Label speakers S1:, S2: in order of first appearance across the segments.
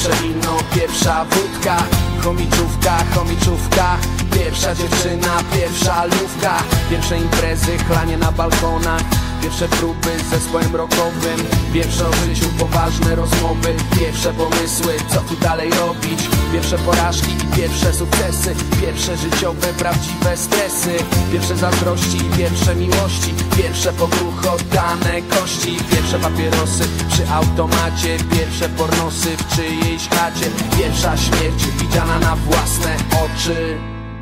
S1: pierwsze wino, pierwsza wódka. Chomiczówka, chomiczówka, pierwsza dziewczyna, pierwsza lówka. Pierwsze imprezy, chlanie na balkonach, pierwsze próby z zespołem rockowym. Pierwsze o życiu, poważne rozmowy, pierwsze pomysły, co tu dalej robić. Pierwsze porażki i pierwsze sukcesy, pierwsze życiowe, prawdziwe stresy. Pierwsze zazdrości i pierwsze miłości, pierwsze pokruch, oddane kości. Pierwsze papierosy przy automacie, pierwsze pornosy w czyjejś chacie. Pierwsza śmierć widziana na własne oczy.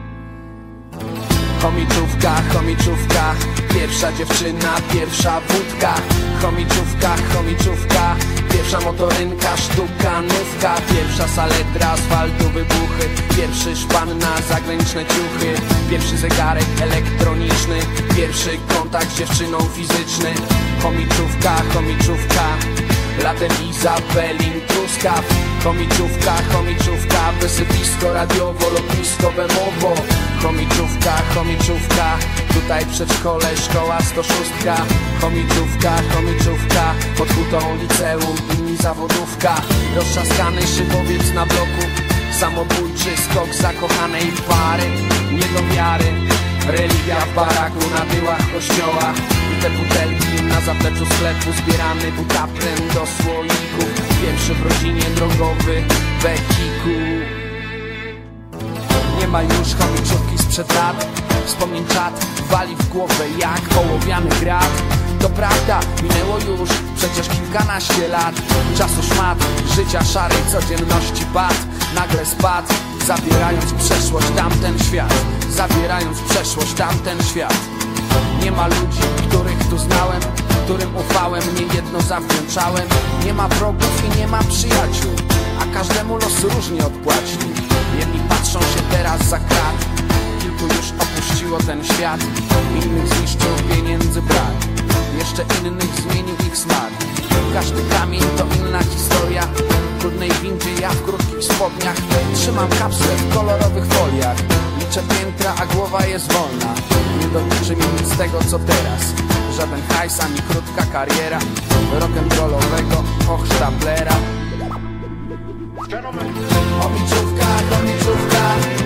S1: Chomiczówka, chomiczówka, pierwsza dziewczyna, pierwsza wódka. Chomiczówka, chomiczówka, pierwsza motorynka, sztuka, nówka. Pierwsza saletra, asfaltu, wybuchy, pierwszy szpan na zagraniczne ciuchy. Pierwszy zegarek elektroniczny, pierwszy kontakt z dziewczyną fizyczny. Chomiczówka, chomiczówka, latem Izabelin truskaw. Chomiczówka, chomiczówka, wysypisko radiowo, lotnisko Bemowo. Chomiczówka, chomiczówka, tutaj przedszkole, szkoła 106. Chomiczówka, chomiczówka, pod hutą liceum i zawodówka. Roztrzaskany szybowiec na bloku, samobójczy skok zakochanej pary. Nie do wiary, religia w baraku na tyłach kościoła. I te butelki na zapleczu sklepu, zbierany butaprem do słoików. Pierwszy w rodzinie drogowy wehikuł. Nie ma już chomiczówki sprzed lat, wspomnień czat wali w głowę jak ołowiany grat. To prawda, minęło już przecież kilkanaście lat. Czasu szmat, życia szarej codzienności bad. Nagle spadł, zabierając przeszłość tamten świat. Zabierając przeszłość tamten świat. Nie ma ludzi, których tu znałem, którym ufałem, niejedno zawdzięczałem. Nie ma wrogów i nie ma przyjaciół, a każdemu los różnie odpłaci. Jedni patrzą się teraz za krat, kilku już opuściło ten świat. Innych zniszczył pieniędzy brak, jeszcze innych zmienił ich smak. Każdy kamień to inna historia, w brudnej windzie, ja w krótkich spodniach. Trzymam kapsle w kolorowych foliach, liczę piętra, a głowa jest wolna. Nie dotyczy mnie nic z tego co teraz, żaden hajs ani krótka kariera rock'n'rollowego hochsztaplera. Chomiczówka, chomiczówka,